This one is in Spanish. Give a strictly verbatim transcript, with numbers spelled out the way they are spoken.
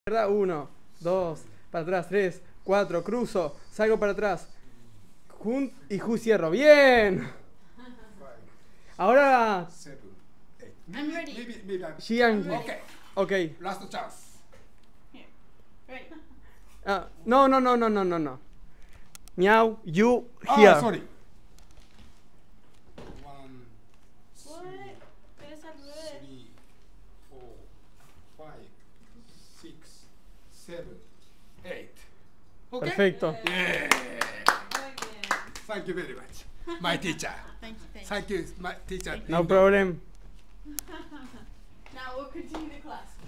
Uno, dos, para atrás, tres, cuatro, cruzo, salgo para atrás. Jun y Ju cierro. ¡Bien! Ahora. Seven, eight. I'm ready. Maybe, maybe I'm. Gian. Okay. Ok. Last chance. Here. Ready. Ah, no, no, no, no, no, no, no. Meow, you, Ah, here. sorry. One, What? Pero es al two, revés. three, four, five, six, seven, eight. Okay. Perfecto. Yeah. Muy bien. Thank you very much, my teacher. Thank you, thank you. Thank you, my teacher. No problem. Now we'll continue the class.